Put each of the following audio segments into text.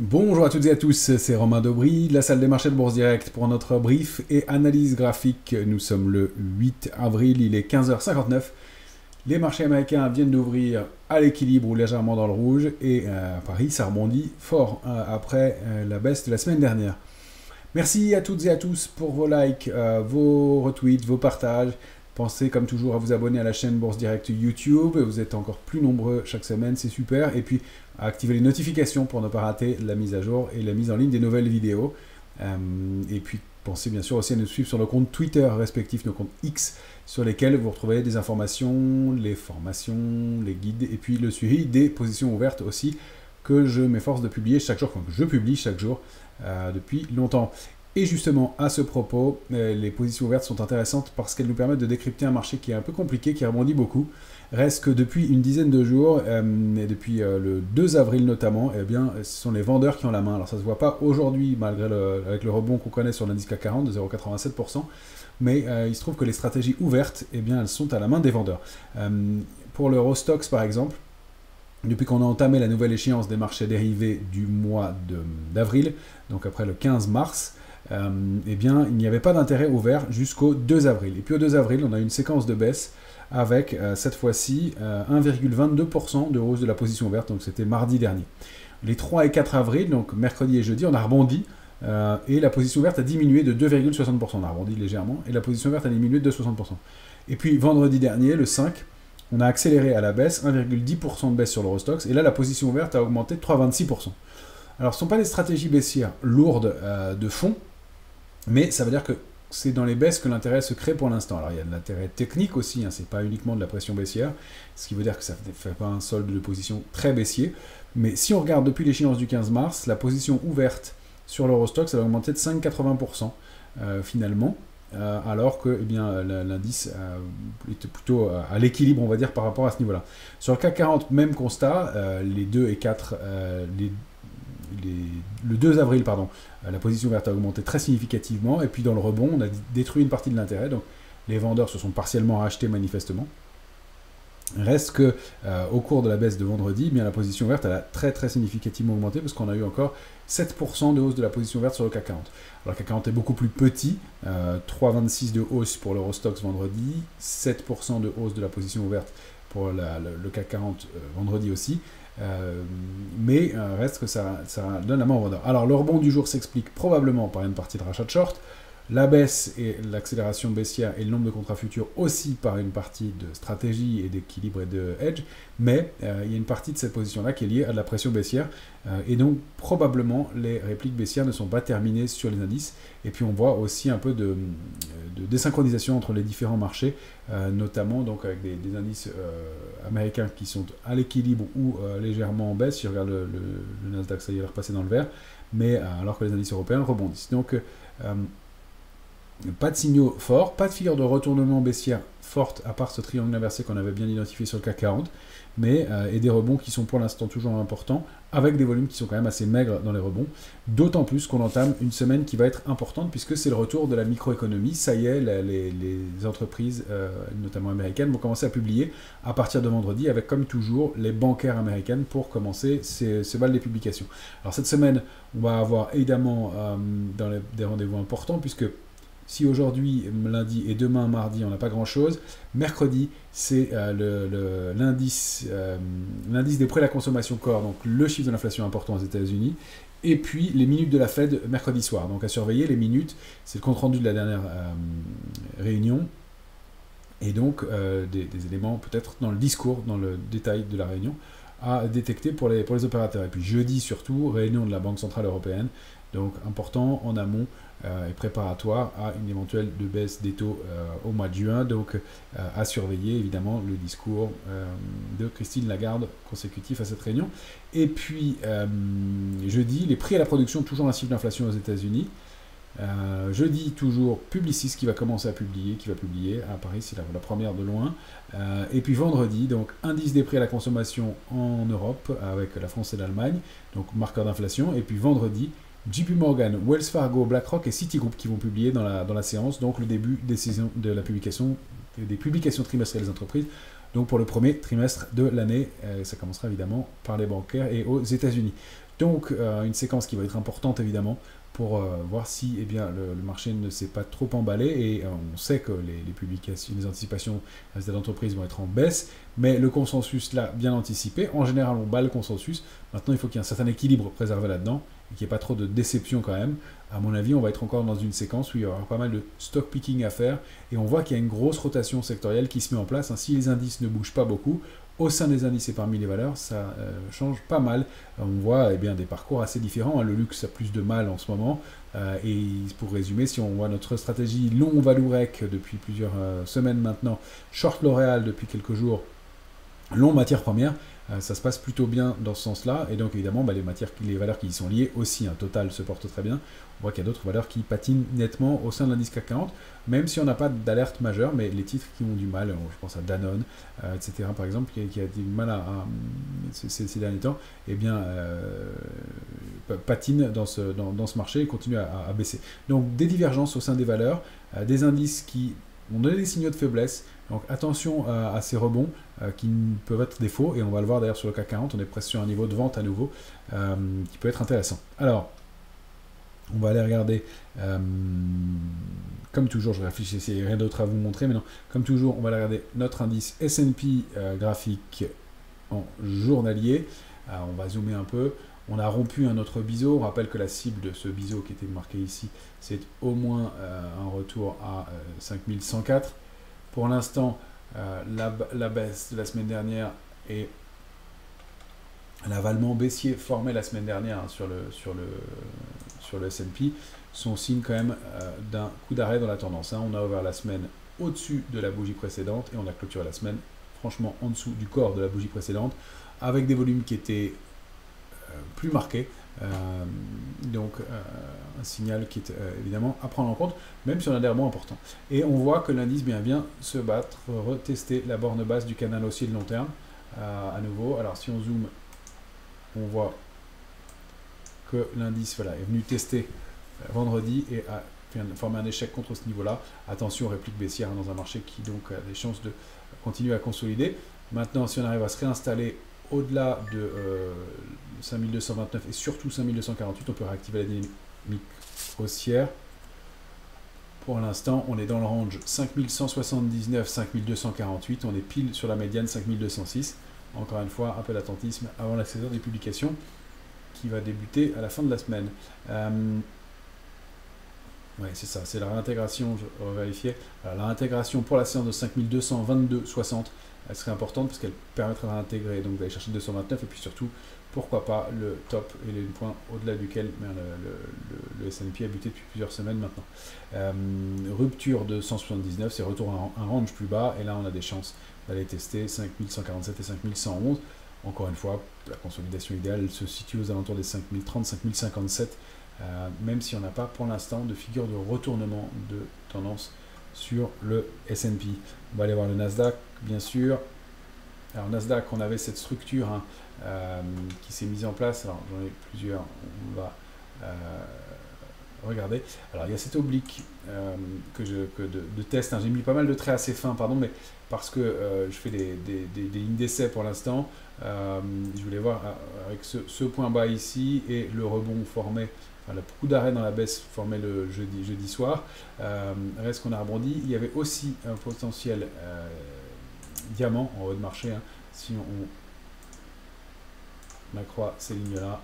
Bonjour à toutes et à tous, c'est Romain Daubry de la salle des marchés de Bourse Direct pour notre brief et analyse graphique. Nous sommes le 8 avril, il est 15h59. Les marchés américains viennent d'ouvrir à l'équilibre ou légèrement dans le rouge et à Paris, ça rebondit fort après la baisse de la semaine dernière. Merci à toutes et à tous pour vos likes, vos retweets, vos partages. Pensez comme toujours à vous abonner à la chaîne Bourse Direct YouTube. Vous êtes encore plus nombreux chaque semaine, c'est super. Et puis à activer les notifications pour ne pas rater la mise à jour et la mise en ligne des nouvelles vidéos. Et puis pensez bien sûr aussi à nous suivre sur nos comptes Twitter respectifs, nos comptes X, sur lesquels vous retrouvez des informations, les formations, les guides et puis le suivi des positions ouvertes aussi que je m'efforce de publier chaque jour, enfin que je publie chaque jour depuis longtemps. Et justement, à ce propos, les positions ouvertes sont intéressantes parce qu'elles nous permettent de décrypter un marché qui est un peu compliqué, qui rebondit beaucoup. Reste que depuis une dizaine de jours, et depuis le 2 avril notamment, eh bien, ce sont les vendeurs qui ont la main. Alors ça ne se voit pas aujourd'hui, malgré avec le rebond qu'on connaît sur l'indice CAC 40 de 0,87%, mais il se trouve que les stratégies ouvertes, eh bien, elles sont à la main des vendeurs. Pour l'Eurostoxx, par exemple, depuis qu'on a entamé la nouvelle échéance des marchés dérivés du mois d'avril, donc après le 15 mars, eh bien, il n'y avait pas d'intérêt ouvert jusqu'au 2 avril. Et puis au 2 avril, on a une séquence de baisse avec cette fois-ci 1,22% de hausse de la position ouverte, donc c'était mardi dernier. Les 3 et 4 avril, donc mercredi et jeudi, on a rebondi et la position ouverte a diminué de 2,60%. On a rebondi légèrement et la position ouverte a diminué de 60%. Et puis vendredi dernier, le 5, on a accéléré à la baisse, 1,10% de baisse sur l'Eurostoxx, et là la position ouverte a augmenté de 3,26%. Alors ce ne sont pas des stratégies baissières lourdes de fond, mais ça veut dire que c'est dans les baisses que l'intérêt se crée pour l'instant. Alors il y a de l'intérêt technique aussi, hein, c'est pas uniquement de la pression baissière, ce qui veut dire que ça ne fait pas un solde de position très baissier. Mais si on regarde depuis l'échéance du 15 mars, la position ouverte sur l'Eurostoxx a augmenté de 5,80% finalement, alors que l'indice était plutôt à l'équilibre, on va dire, par rapport à ce niveau-là. Sur le CAC 40, même constat, les 2 et 4, le 2 avril, pardon, la position verte a augmenté très significativement, et puis dans le rebond, on a détruit une partie de l'intérêt, donc les vendeurs se sont partiellement rachetés manifestement. Reste que au cours de la baisse de vendredi, eh bien, la position verte elle a très très significativement augmenté, parce qu'on a eu encore 7% de hausse de la position verte sur le CAC 40. Alors le CAC 40 est beaucoup plus petit, 3,26 de hausse pour l'Eurostoxx vendredi, 7% de hausse de la position ouverte pour le CAC 40 vendredi aussi. Mais reste que ça donne la main au vendeur. Alors le rebond du jour s'explique probablement par une partie de rachat de short, la baisse et l'accélération baissière et le nombre de contrats futurs aussi par une partie de stratégie et d'équilibre et de hedge, mais il y a une partie de cette position-là qui est liée à de la pression baissière, et donc probablement les répliques baissières ne sont pas terminées sur les indices, et puis on voit aussi un peu de désynchronisation entre les différents marchés, notamment donc avec des indices américains qui sont à l'équilibre ou légèrement en baisse. Si je regarde le Nasdaq, ça y est, il est repassé dans le vert, mais alors que les indices européens rebondissent. Donc pas de signaux forts, pas de figure de retournement baissière forte, à part ce triangle inversé qu'on avait bien identifié sur le CAC 40, mais et des rebonds qui sont pour l'instant toujours importants, avec des volumes qui sont quand même assez maigres dans les rebonds, d'autant plus qu'on entame une semaine qui va être importante, puisque c'est le retour de la microéconomie. Ça y est, les entreprises, notamment américaines, vont commencer à publier à partir de vendredi, avec comme toujours les bancaires américaines pour commencer ces balles des publications. Alors cette semaine, on va avoir évidemment des rendez-vous importants, puisque si aujourd'hui, lundi et demain, mardi, on n'a pas grand-chose, mercredi, c'est l'indice des prix à la consommation corps, donc le chiffre de l'inflation important aux États-Unis, et puis les minutes de la Fed mercredi soir. Donc à surveiller, les minutes, c'est le compte-rendu de la dernière réunion, et donc des éléments peut-être dans le discours, dans le détail de la réunion, à détecter pour les opérateurs. Et puis jeudi surtout, réunion de la Banque Centrale Européenne, donc important en amont et préparatoire à une éventuelle de baisse des taux au mois de juin. Donc à surveiller évidemment le discours de Christine Lagarde consécutif à cette réunion. Et puis jeudi, les prix à la production, toujours un chiffre d'inflation aux États-Unis. Jeudi, toujours Publicis qui va commencer à publier, à Paris, c'est la première de loin. Et puis vendredi, donc indice des prix à la consommation en Europe avec la France et l'Allemagne, donc marqueur d'inflation. Et puis vendredi, JP Morgan, Wells Fargo, BlackRock et Citigroup qui vont publier dans la séance, donc le début de la publication, des publications trimestrielles des entreprises, donc pour le premier trimestre de l'année. Ça commencera évidemment par les bancaires et aux États-Unis. Donc une séquence qui va être importante évidemment pour voir si eh bien, le marché ne s'est pas trop emballé, et on sait que les publications, les anticipations des entreprises vont être en baisse, mais le consensus l'a bien anticipé. En général, on bat le consensus. Maintenant, il faut qu'il y ait un certain équilibre préservé là-dedans, et qu'il n'y ait pas trop de déception quand même. À mon avis, on va être encore dans une séquence où il y aura pas mal de stock picking à faire, et on voit qu'il y a une grosse rotation sectorielle qui se met en place. Si les indices ne bougent pas beaucoup, au sein des indices et parmi les valeurs, ça change pas mal. On voit eh bien, des parcours assez différents. Le luxe a plus de mal en ce moment. Et pour résumer, si on voit notre stratégie long Valourec depuis plusieurs semaines maintenant, short L'Oréal depuis quelques jours, long matières premières, ça se passe plutôt bien dans ce sens-là. Et donc évidemment, les valeurs qui y sont liées aussi, Total se porte très bien. On voit qu'il y a d'autres valeurs qui patinent nettement au sein de l'indice CAC 40, même si on n'a pas d'alerte majeure, mais les titres qui ont du mal, je pense à Danone, etc. par exemple, qui a du mal ces derniers temps, eh bien, patine dans ce marché et continue à baisser. Donc des divergences au sein des valeurs, des indices qui ont donné des signaux de faiblesse. Donc attention à ces rebonds qui peuvent être des faux, et on va le voir d'ailleurs sur le CAC 40, on est presque sur un niveau de vente à nouveau qui peut être intéressant. Alors, on va aller regarder, comme toujours, je réfléchis, il n'y a rien d'autre à vous montrer, mais non, comme toujours, on va aller regarder notre indice S&P graphique en journalier. On va zoomer un peu. On a rompu un autre biseau. On rappelle que la cible de ce biseau qui était marqué ici, c'est au moins un retour à 5104. Pour l'instant, la baisse de la semaine dernière et l'avalement baissier formé la semaine dernière sur le S&P sont signe quand même d'un coup d'arrêt dans la tendance. On a ouvert la semaine au-dessus de la bougie précédente et on a clôturé la semaine franchement en dessous du corps de la bougie précédente, avec des volumes qui étaient plus marqués. Donc un signal qui est évidemment à prendre en compte, même si on a des rebonds importants. Et on voit que l'indice vient se battre, retester la borne basse du canal haussier de long terme à nouveau. Alors si on zoome, on voit que l'indice est venu tester vendredi et a formé un échec contre ce niveau-là. Attention aux répliques baissières dans un marché qui donc a des chances de continuer à consolider. Maintenant, si on arrive à se réinstaller au-delà de 5229 et surtout 5248, on peut réactiver la dynamique haussière. Pour l'instant, on est dans le range 5179-5248. On est pile sur la médiane 5206. Encore une fois, un peu d'attentisme avant la saison des publications qui va débuter à la fin de la semaine. Ouais, c'est ça, c'est la réintégration, je vérifiais. La réintégration pour la séance de 5222,60, elle serait importante parce qu'elle permettra d'intégrer, donc d'aller chercher 229, et puis surtout, pourquoi pas, le top et les points au-delà duquel le S&P a buté depuis plusieurs semaines maintenant. Rupture de 179, c'est retour à un range plus bas, et là on a des chances d'aller tester 5147 et 5111. Encore une fois, la consolidation idéale se situe aux alentours des 5030, 5057, même si on n'a pas pour l'instant de figure de retournement de tendance sur le S&P. On va aller voir le Nasdaq, bien sûr. Alors Nasdaq, on avait cette structure qui s'est mise en place. Alors j'en ai plusieurs, on va regarder. Alors il y a cette oblique de test. J'ai mis pas mal de traits assez fins, pardon, mais parce que je fais des lignes d'essai pour l'instant. Je voulais voir avec ce point bas ici et le rebond formé, le coup d'arrêt dans la baisse formé le jeudi soir. Reste qu'on a rebondi. Il y avait aussi un potentiel diamant en haut de marché. Si on accroît ces lignes-là.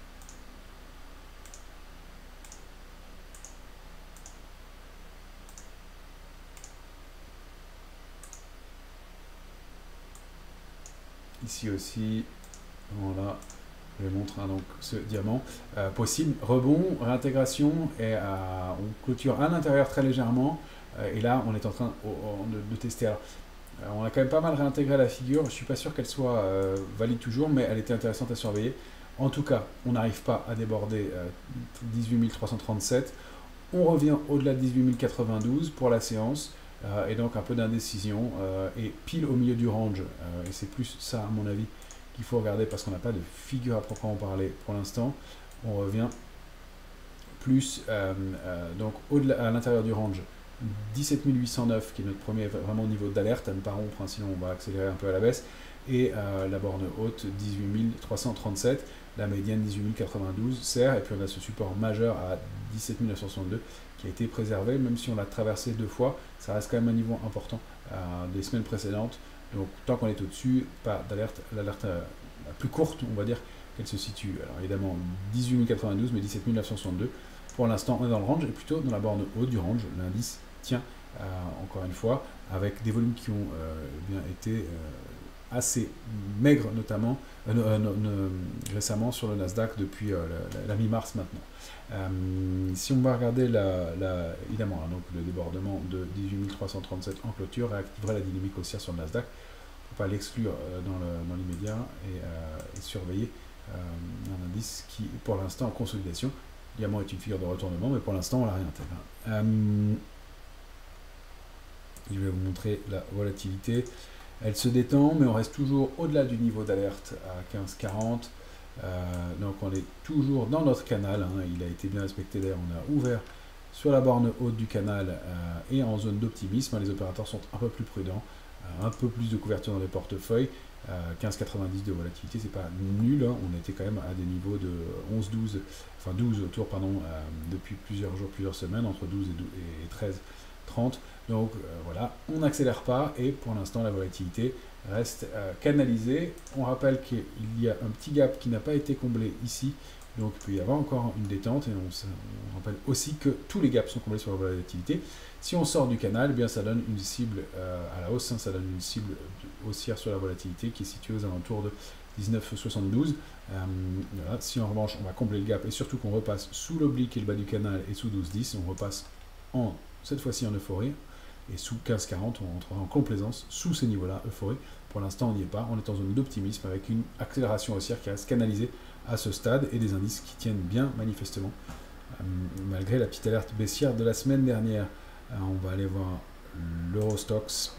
Ici aussi, voilà, je vous montre donc ce diamant possible. Rebond, réintégration, et on clôture à l'intérieur très légèrement. Et là, on est en train de tester. Alors, on a quand même pas mal réintégré la figure. Je ne suis pas sûr qu'elle soit valide toujours, mais elle était intéressante à surveiller. En tout cas, on n'arrive pas à déborder 18 337. On revient au-delà de 18 092 pour la séance. Et donc un peu d'indécision et pile au milieu du range, et c'est plus ça à mon avis qu'il faut regarder parce qu'on n'a pas de figure à proprement parler pour l'instant. On revient plus donc à l'intérieur du range 17 809 qui est notre premier vraiment niveau d'alerte à ne pas rompre, sinon on va accélérer un peu à la baisse, et la borne haute 18 337, la médiane 18 092 serre, et puis on a ce support majeur à 17 962 qui a été préservé, même si on l'a traversé 2 fois, ça reste quand même un niveau important des semaines précédentes. Donc tant qu'on est au-dessus, pas d'alerte, l'alerte la plus courte, on va dire qu'elle se situe. Alors évidemment 18 092, mais 17 962. Pour l'instant, on est dans le range, et plutôt dans la borne haute du range. L'indice tient, encore une fois, avec des volumes qui ont bien été assez maigres, notamment récemment sur le Nasdaq depuis la mi-mars maintenant. Si on va regarder évidemment, donc le débordement de 18 337 en clôture réactiverait la dynamique haussière sur le Nasdaq. Il ne faut pas l'exclure dans l'immédiat et surveiller un indice qui est pour l'instant en consolidation. Diamant est une figure de retournement, mais pour l'instant on l'a rien. Je vais vous montrer la volatilité. Elle se détend, mais on reste toujours au-delà du niveau d'alerte à 15,40. Donc on est toujours dans notre canal. Il a été bien respecté. D'ailleurs, on a ouvert sur la borne haute du canal et en zone d'optimisme. Les opérateurs sont un peu plus prudents, un peu plus de couverture dans les portefeuilles. 15,90 de volatilité, c'est pas nul. On était quand même à des niveaux de 11-12, enfin 12 autour, pardon, depuis plusieurs jours, plusieurs semaines, entre 12 et 13-30. Donc voilà, on n'accélère pas et pour l'instant la volatilité reste canalisée. On rappelle qu'il y a un petit gap qui n'a pas été comblé ici, donc il peut y avoir encore une détente, et on rappelle aussi que tous les gaps sont comblés sur la volatilité. Si on sort du canal, eh bien ça donne une cible à la hausse, ça donne une cible haussière sur la volatilité qui est située aux alentours de 19,72. Voilà. Si en revanche on va combler le gap et surtout qu'on repasse sous l'oblique et le bas du canal et sous 12,10, on repasse cette fois-ci en euphorie, et sous 15,40 on rentrera en complaisance sous ces niveaux-là, euphorie. Pour l'instant on n'y est pas, on est en zone d'optimisme avec une accélération haussière qui reste canalisée à ce stade et des indices qui tiennent bien manifestement malgré la petite alerte baissière de la semaine dernière. On va aller voir l'Eurostoxx.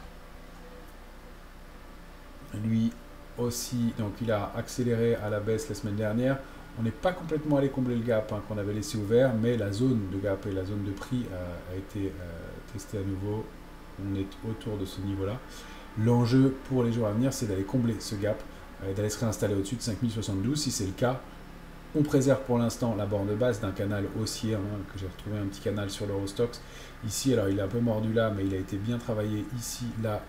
Lui aussi, donc il a accéléré à la baisse la semaine dernière. On n'est pas complètement allé combler le gap qu'on avait laissé ouvert, mais la zone de gap et la zone de prix a été testée à nouveau. On est autour de ce niveau-là. L'enjeu pour les jours à venir, c'est d'aller combler ce gap et d'aller se réinstaller au-dessus de 5072. Si c'est le cas, on préserve pour l'instant la borne basse d'un canal haussier, que j'ai retrouvé un petit canal sur l'Eurostoxx. Ici, alors il est un peu mordu là, mais il a été bien travaillé ici, là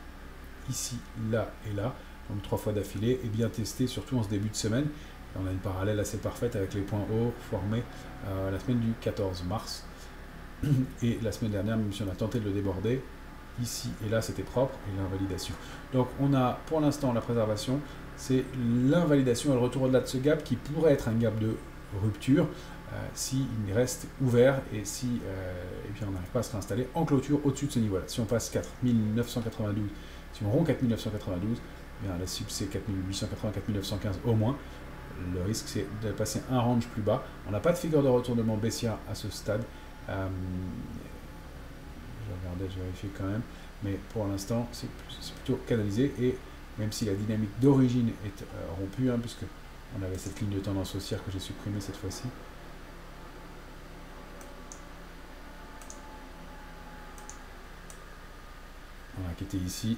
et là. Donc 3 fois d'affilée et bien testé, surtout en ce début de semaine. On a une parallèle assez parfaite avec les points hauts formés la semaine du 14 mars. Et la semaine dernière, même si on a tenté de le déborder, ici et là c'était propre, et l'invalidation. Donc on a pour l'instant la préservation, c'est l'invalidation et le retour au-delà de ce gap qui pourrait être un gap de rupture s'il reste ouvert et si et puis on n'arrive pas à se réinstaller en clôture au-dessus de ce niveau-là. Si on passe 4992, si on rompt 4992, eh bien la cible c'est 4880, 4915 au moins. Le risque c'est de passer un range plus bas. On n'a pas de figure de retournement baissière à ce stade. Je vais vérifier quand même, mais pour l'instant c'est plutôt canalisé, et même si la dynamique d'origine est rompue, puisque on avait cette ligne de tendance haussière que j'ai supprimée cette fois-ci. Voilà, qui était ici.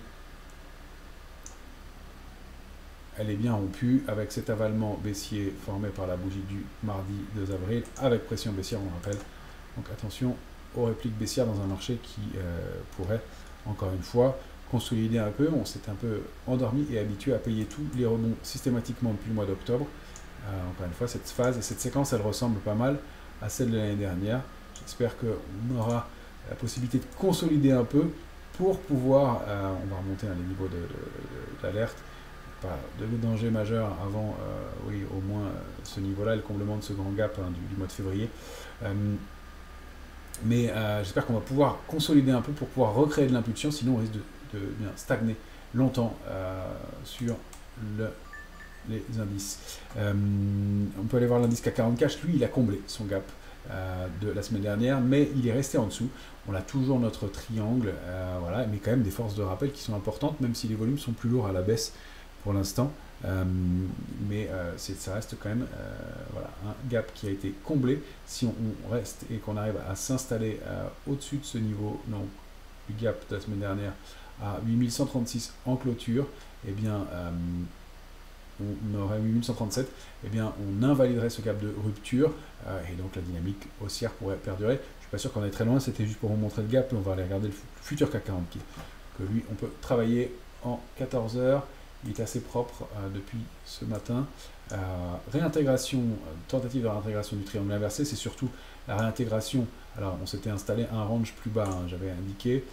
Elle est bien rompue avec cet avalement baissier formé par la bougie du mardi 2 avril avec pression baissière, on rappelle. Donc attention aux répliques baissières dans un marché qui pourrait, encore une fois, consolider un peu. On s'est un peu endormi et habitué à payer tous les rebonds systématiquement depuis le mois d'octobre. Encore une fois, cette phase et cette séquence, elle ressemble pas mal à celle de l'année dernière. J'espère qu'on aura la possibilité de consolider un peu pour pouvoir, on va remonter à les niveaux d'alerte, pas de danger majeur avant, oui, au moins ce niveau-là, le comblement de ce grand gap du mois de février. Mais j'espère qu'on va pouvoir consolider un peu pour pouvoir recréer de l'impulsion, sinon on risque de bien stagner longtemps sur les indices. On peut aller voir l'indice CAC 40 Cash, lui il a comblé son gap de la semaine dernière, mais il est resté en dessous. On a toujours notre triangle, voilà, mais quand même des forces de rappel qui sont importantes, même si les volumes sont plus lourds à la baisse pour l'instant. Mais ça reste quand même voilà, un gap qui a été comblé. Si on reste et qu'on arrive à s'installer au-dessus de ce niveau, donc du gap de la semaine dernière à 8136 en clôture, eh bien, on aurait 8137, eh bien, on invaliderait ce gap de rupture, et donc la dynamique haussière pourrait perdurer. Je ne suis pas sûr qu'on est très loin, c'était juste pour vous montrer le gap, on va aller regarder le futur CAC 40 que lui, on peut travailler en 14 heures. Il est assez propre depuis ce matin. Réintégration, tentative de réintégration du triangle inversé, c'est surtout la réintégration. Alors, on s'était installé un range plus bas, hein, j'avais indiqué.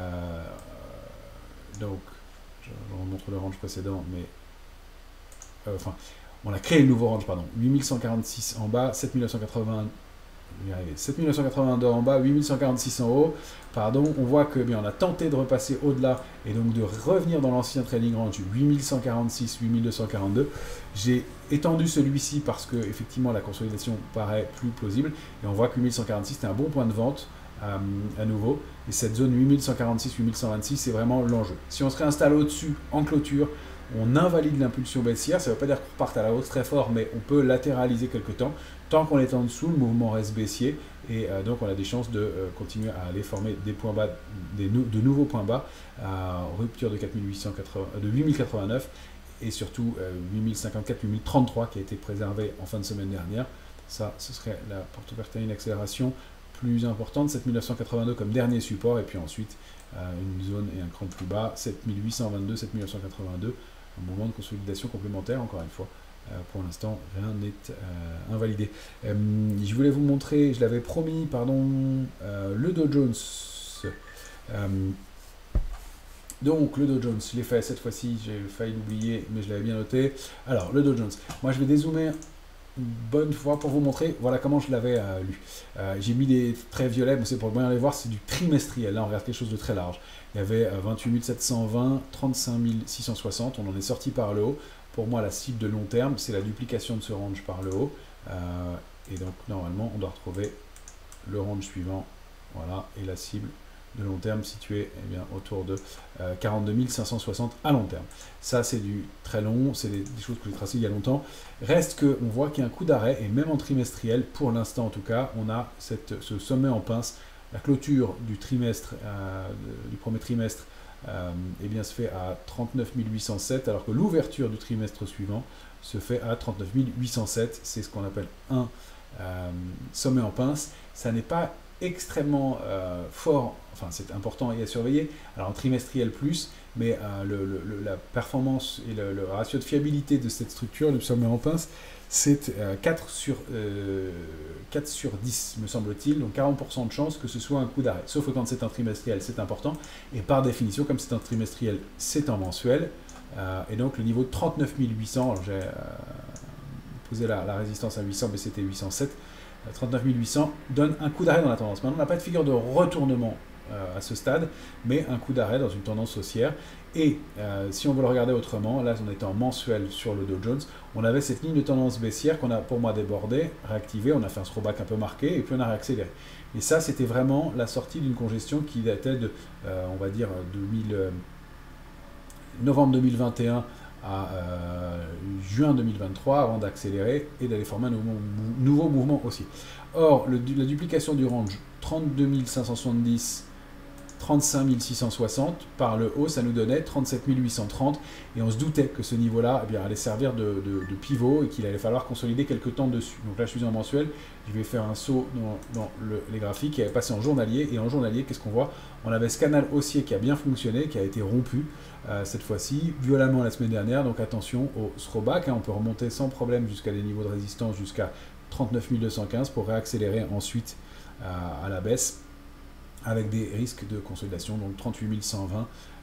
Donc, je vous montre le range précédent, mais enfin, on a créé le nouveau range, pardon. 8146 en bas, 7980. 7982 en bas, 8146 en haut. Pardon, on voit que bien, on a tenté de repasser au-delà et donc de revenir dans l'ancien trading range 8146, 8242. J'ai étendu celui-ci parce que effectivement la consolidation paraît plus plausible et on voit que 8146 c'était un bon point de vente à nouveau et cette zone 8146, 8126 c'est vraiment l'enjeu. Si on se réinstalle au-dessus en clôture, on invalide l'impulsion baissière, ça ne veut pas dire qu'on reparte à la hausse très fort, mais on peut latéraliser quelque temps. Tant qu'on est en dessous, le mouvement reste baissier et donc on a des chances de continuer à aller former des points bas, de nouveaux points bas, rupture de 8089 et surtout 8054, 8033 qui a été préservé en fin de semaine dernière. Ça, ce serait la porte ouverte à une accélération plus importante, 7982 comme dernier support et puis ensuite une zone et un cran plus bas, 7822, 7982, un mouvement de consolidation complémentaire encore une fois. Pour l'instant, rien n'est invalidé. Je voulais vous montrer, je l'avais promis, pardon, le Dow Jones. Donc, le Dow Jones, je l'ai fait cette fois-ci, j'ai failli l'oublier, mais je l'avais bien noté. Alors, le Dow Jones, moi je vais dézoomer une bonne fois pour vous montrer, voilà comment je l'avais lu. J'ai mis des traits violets, mais c'est pour bien les voir, c'est du trimestriel. Là, on regarde quelque chose de très large. Il y avait 28 720, 35 660, on en est sorti par le haut. Pour moi, la cible de long terme, c'est la duplication de ce range par le haut. Et donc, normalement, on doit retrouver le range suivant. Voilà, et la cible de long terme située eh bien, autour de 42 560 à long terme. Ça, c'est du très long, c'est des choses que j'ai tracées il y a longtemps. Reste qu'on voit qu'il y a un coup d'arrêt, et même en trimestriel, pour l'instant en tout cas, on a ce sommet en pince. La clôture du trimestre, du premier trimestre, eh bien, se fait à 39 807, alors que l'ouverture du trimestre suivant se fait à 39 807. C'est ce qu'on appelle un sommet en pince. Ça n'est pas extrêmement fort, enfin c'est important et à surveiller. Alors en trimestriel plus, mais la performance et le ratio de fiabilité de cette structure, le sommet en pince, c'est 4 sur 10, me semble-t-il, donc 40% de chance que ce soit un coup d'arrêt. Sauf que quand c'est un trimestriel, c'est important, et par définition, comme c'est un trimestriel, c'est un mensuel, et donc le niveau de 39 800, alors j'ai posé la résistance à 800, mais c'était 807, 39 800 donne un coup d'arrêt dans la tendance. Maintenant, on n'a pas de figure de retournement à ce stade, mais un coup d'arrêt dans une tendance haussière. Et si on veut le regarder autrement, là on était en mensuel sur le Dow Jones, on avait cette ligne de tendance baissière qu'on a pour moi débordée, réactivée, on a fait un throwback un peu marqué et puis on a réaccéléré. Et ça c'était vraiment la sortie d'une congestion qui datait de, on va dire, novembre 2021 à juin 2023 avant d'accélérer et d'aller former un nouveau mouvement haussier. Or, la duplication du range 32 570 35 660 par le haut, ça nous donnait 37 830 et on se doutait que ce niveau-là eh bien, allait servir de pivot et qu'il allait falloir consolider quelques temps dessus. Donc là, je suis en mensuel, je vais faire un saut dans les graphiques et passer en journalier. Et en journalier, qu'est-ce qu'on voit? On avait ce canal haussier qui a bien fonctionné, qui a été rompu cette fois-ci, violemment la semaine dernière. Donc attention au throwback, hein, on peut remonter sans problème jusqu'à des niveaux de résistance jusqu'à 39 215 pour réaccélérer ensuite à la baisse, avec des risques de consolidation, donc 38 120,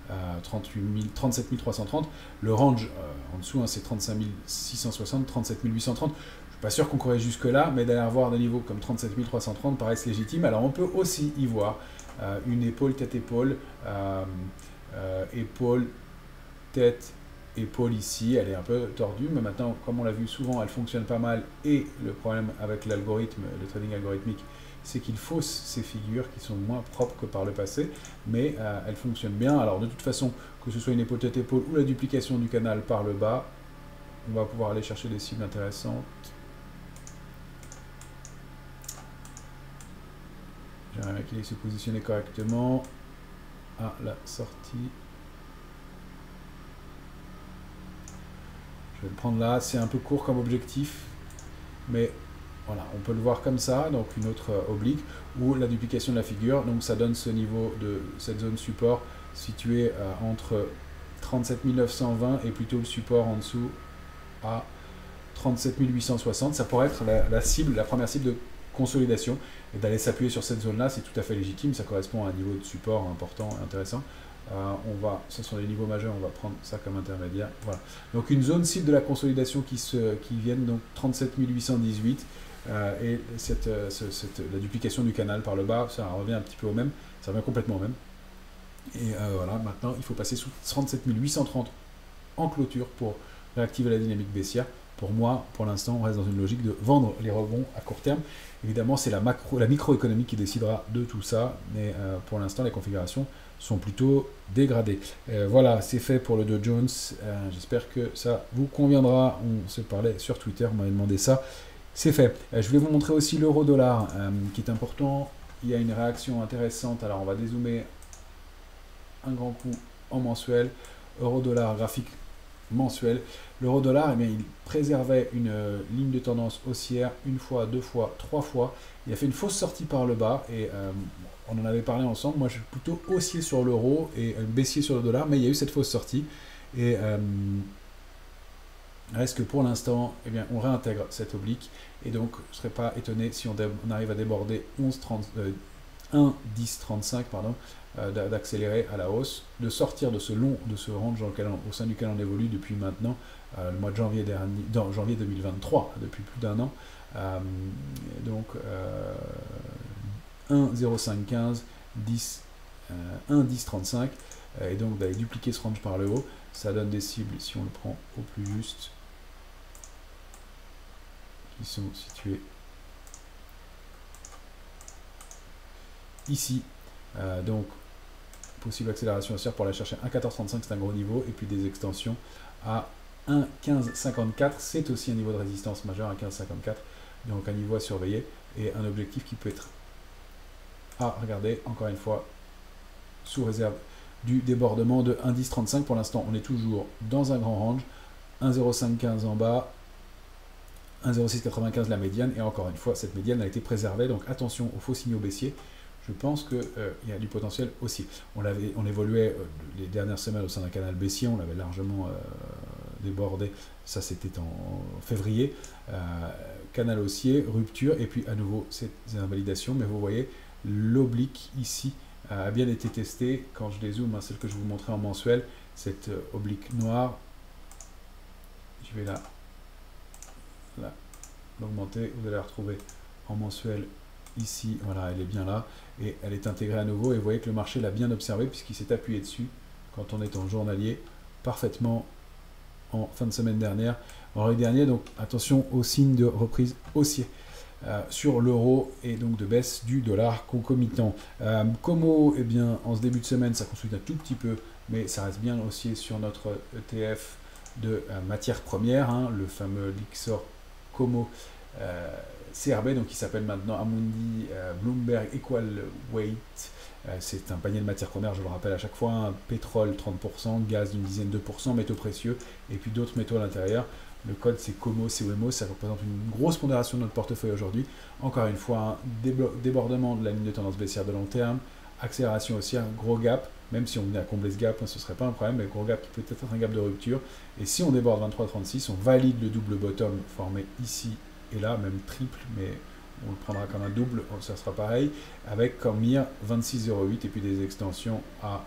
37 330. Le range en dessous, hein, c'est 35 660, 37 830. Je ne suis pas sûr qu'on courait jusque-là, mais d'aller voir des niveaux comme 37 330 paraissent légitimes. Alors on peut aussi y voir une épaule, tête-épaule, épaule, tête, épaule ici. Elle est un peu tordue, mais maintenant, comme on l'a vu souvent, elle fonctionne pas mal. Et le problème avec l'algorithme, le trading algorithmique, c'est qu'il fausse ces figures qui sont moins propres que par le passé, mais elles fonctionnent bien. Alors de toute façon, que ce soit une épaule tête-épaule ou la duplication du canal par le bas, on va pouvoir aller chercher des cibles intéressantes. J'aimerais bien qu'il ait se positionner correctement. à la sortie. Je vais le prendre là, c'est un peu court comme objectif, mais voilà, on peut le voir comme ça, donc une autre oblique, ou la duplication de la figure, donc ça donne ce niveau de cette zone support située entre 37 920 et plutôt le support en dessous à 37 860. Ça pourrait être la cible, la première cible de consolidation, et d'aller s'appuyer sur cette zone-là, c'est tout à fait légitime, ça correspond à un niveau de support important et intéressant. Ce sont les niveaux majeurs, on va prendre ça comme intermédiaire. Voilà. Donc une zone cible de la consolidation qui viennent, donc 37 818, et la duplication du canal par le bas, ça revient un petit peu au même, ça revient complètement au même. Et voilà, maintenant il faut passer sous 37 830 en clôture pour réactiver la dynamique baissière. Pour moi, pour l'instant, on reste dans une logique de vendre les rebonds à court terme. Évidemment, c'est la microéconomie qui décidera de tout ça, mais pour l'instant, les configurations sont plutôt dégradées. Voilà, c'est fait pour le Dow Jones. J'espère que ça vous conviendra. On se parlait sur Twitter, on m'avait demandé ça. C'est fait. Je voulais vous montrer aussi l'euro-dollar, qui est important. Il y a une réaction intéressante. Alors, on va dézoomer un grand coup en mensuel. Euro-dollar, graphique mensuel. L'euro-dollar, eh bien, il préservait une ligne de tendance haussière une fois, deux fois, trois fois. Il a fait une fausse sortie par le bas et on en avait parlé ensemble. Moi, je suis plutôt haussier sur l'euro et baissier sur le dollar, mais il y a eu cette fausse sortie. Et reste que pour l'instant, eh bien, on réintègre cette oblique. Et donc, je ne serais pas étonné si on arrive à déborder 1,1035, pardon, d'accélérer à la hausse, de sortir de ce range au sein duquel on évolue depuis maintenant, le mois de janvier 2023, depuis plus d'un an. Donc 1,0515, 10, 1,1035, et donc d'aller dupliquer ce range par le haut, ça donne des cibles, si on le prend au plus juste, qui sont situées ici. Donc possible accélération haussière pour aller chercher 1,1435, c'est un gros niveau, et puis des extensions à 1,1554, c'est aussi un niveau de résistance majeur, 1,1554, donc un niveau à surveiller, et un objectif qui peut être à regarder, encore une fois, sous réserve du débordement de 1,1035. Pour l'instant, on est toujours dans un grand range, 1,0515 en bas, 1,0695 la médiane, et encore une fois, cette médiane a été préservée, donc attention aux faux signaux baissiers. Je pense qu'il y a du potentiel aussi. On évoluait les dernières semaines au sein d'un canal baissier, on l'avait largement débordé, ça c'était en février. Canal haussier, rupture, et puis à nouveau ces invalidations, mais vous voyez, l'oblique ici a bien été testée. Quand je dézoome, hein, celle que je vous montrais en mensuel, cette oblique noire, je vais l'augmenter, vous allez la retrouver en mensuel ici, voilà, elle est bien là, et elle est intégrée à nouveau, et vous voyez que le marché l'a bien observé, puisqu'il s'est appuyé dessus, quand on est en journalier, parfaitement en fin de semaine dernière, vendredi dernier, donc attention aux signes de reprise haussier sur l'euro, et donc de baisse du dollar concomitant. Como, eh bien, en ce début de semaine, ça consolide un tout petit peu, mais ça reste bien haussier sur notre ETF de matières premières, hein, le fameux Lixor Como CRB, donc qui s'appelle maintenant Amundi Bloomberg Equal Weight. C'est un panier de matières premières, je le rappelle à chaque fois, hein, pétrole 30%, gaz d'une dizaine de pourcents, métaux précieux, et puis d'autres métaux à l'intérieur. Le code c'est COMO, COMO, ça représente une grosse pondération de notre portefeuille aujourd'hui. Encore une fois, un débordement de la ligne de tendance baissière de long terme, accélération haussière, gros gap, même si on venait à combler ce gap, hein, ce ne serait pas un problème, mais gros gap qui peut être un gap de rupture. Et si on déborde 23,36, on valide le double bottom formé ici et là, même triple, mais on le prendra comme un double, ça sera pareil, avec comme mire 26,08 et puis des extensions à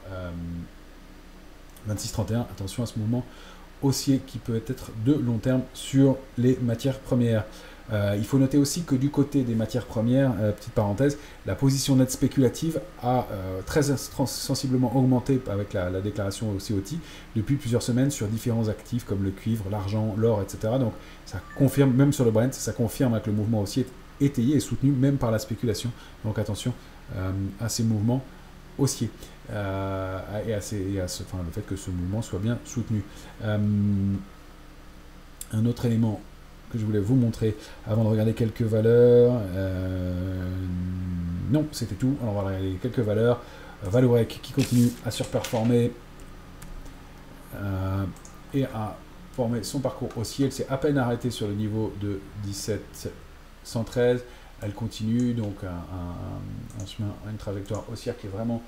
26,31. Attention à ce mouvement haussier qui peut être de long terme sur les matières premières. Il faut noter aussi que du côté des matières premières, petite parenthèse, la position nette spéculative a très sensiblement augmenté avec la déclaration COT depuis plusieurs semaines sur différents actifs comme le cuivre, l'argent, l'or, etc. Donc ça confirme, même sur le Brent, ça confirme que le mouvement haussier est étayé et soutenu même par la spéculation. Donc attention à ces mouvements haussiers et le fait que ce mouvement soit bien soutenu. Un autre élément que je voulais vous montrer avant de regarder quelques valeurs. Non, c'était tout. Alors on va regarder quelques valeurs. Vallourec qui continue à surperformer et à former son parcours haussier. Elle s'est à peine arrêtée sur le niveau de 1713. Elle continue donc un chemin, une trajectoire haussière qui est vraiment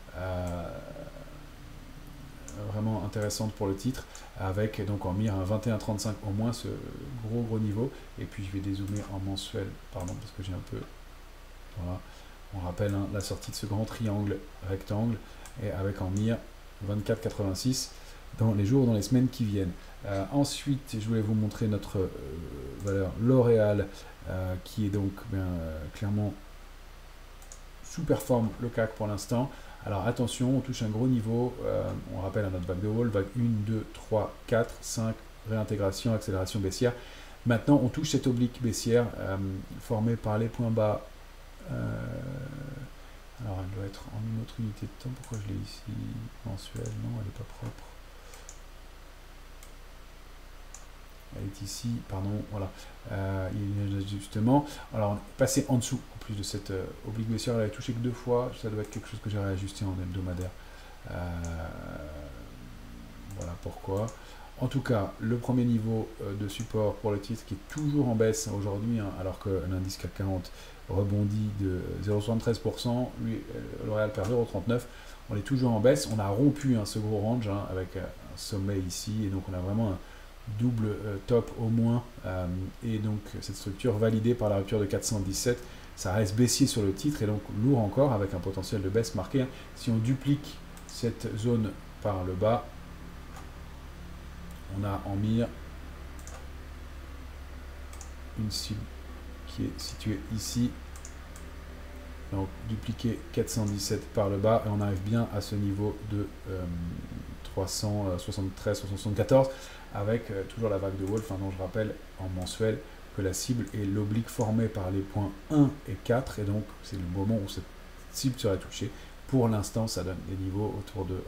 intéressante pour le titre, avec donc en mire un 21,35 au moins, ce gros niveau. Et puis je vais dézoomer en mensuel, pardon, parce que j'ai un peu... Voilà, on rappelle la sortie de ce grand triangle rectangle, et avec en mire 24,86 dans les jours, dans les semaines qui viennent. Ensuite, je voulais vous montrer notre valeur L'Oréal, qui est donc clairement sous-performe le CAC pour l'instant. Alors attention, on touche un gros niveau, on rappelle à notre vague de wall, vague 1, 2, 3, 4, 5, réintégration, accélération baissière. Maintenant, on touche cette oblique baissière formée par les points bas. Alors elle doit être en une autre unité de temps, pourquoi je l'ai ici mensuelle? Non, elle n'est pas propre. Elle est ici, pardon, voilà. Il y a un ajustement. Alors on est passé en dessous, en plus de cette oblique baissière, elle avait touché que 2 fois, ça doit être quelque chose que j'ai réajusté en hebdomadaire. Voilà pourquoi. En tout cas, le premier niveau de support pour le titre qui est toujours en baisse aujourd'hui, hein, alors que l'indice CAC 40 rebondit de 0,73%, lui, L'Oréal perd 0,39%, on est toujours en baisse. On a rompu ce gros range avec un sommet ici, et donc on a vraiment un double top au moins, et donc cette structure validée par la rupture de 417, ça reste baissier sur le titre et donc lourd encore, avec un potentiel de baisse marqué. Si on duplique cette zone par le bas, on a en mire une cible qui est située ici. Donc dupliquer 417 par le bas et on arrive bien à ce niveau de 373, 374, avec toujours la vague de Wolf, dont je rappelle en mensuel que la cible est l'oblique formée par les points 1 et 4, et donc c'est le moment où cette cible serait touchée. Pour l'instant, ça donne des niveaux autour de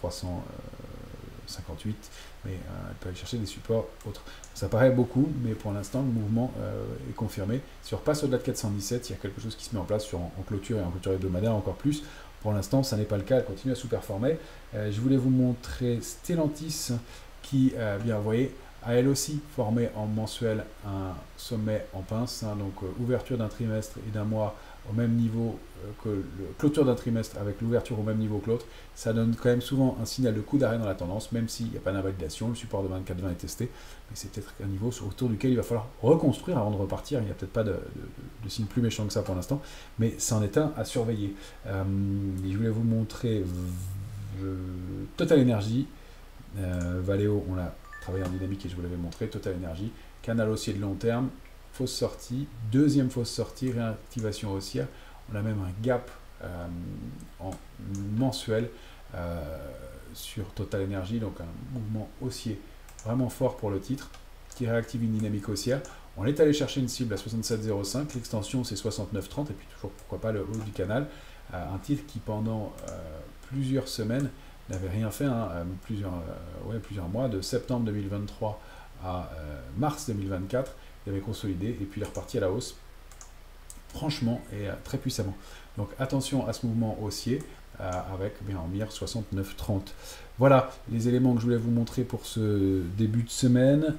358, mais elle peut aller chercher des supports autres. Ça paraît beaucoup, mais pour l'instant, le mouvement est confirmé. Si on repasse au-delà de 417, il y a quelque chose qui se met en place en clôture et en clôture hebdomadaire encore plus. Pour l'instant, ça n'est pas le cas, elle continue à sous-performer. Je voulais vous montrer Stellantis qui, bien, vous voyez, a elle aussi formé en mensuel un sommet en pince, donc ouverture d'un trimestre et d'un mois au même niveau que le clôture d'un trimestre avec l'ouverture au même niveau que l'autre. Ça donne quand même souvent un signal de coup d'arrêt dans la tendance, même s'il n'y a pas d'invalidation. Le support de 24,20 est testé, mais c'est peut-être un niveau autour duquel il va falloir reconstruire avant de repartir. Il n'y a peut-être pas de signe plus méchant que ça pour l'instant, mais c'en est un à surveiller. Je voulais vous montrer Total Energy. Valeo, on l'a travaillé en dynamique et je vous l'avais montré. Total Energy, canal haussier de long terme, fausse sortie, deuxième fausse sortie, réactivation haussière. On a même un gap en mensuel sur Total Energy, donc un mouvement haussier vraiment fort pour le titre qui réactive une dynamique haussière. On est allé chercher une cible à 67,05, l'extension c'est 69,30 et puis toujours pourquoi pas le haut du canal. Un titre qui pendant plusieurs semaines n'avait rien fait, plusieurs mois, de septembre 2023 à mars 2024, il avait consolidé et puis il est reparti à la hausse, franchement et très puissamment. Donc attention à ce mouvement haussier avec bien en mire 69,30. Voilà les éléments que je voulais vous montrer pour ce début de semaine.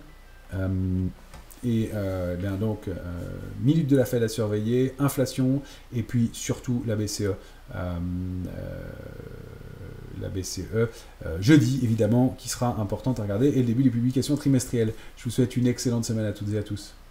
Minute de la Fed à surveiller, inflation et puis surtout la BCE. Jeudi évidemment, qui sera importante à regarder, et le début des publications trimestrielles. Je vous souhaite une excellente semaine à toutes et à tous.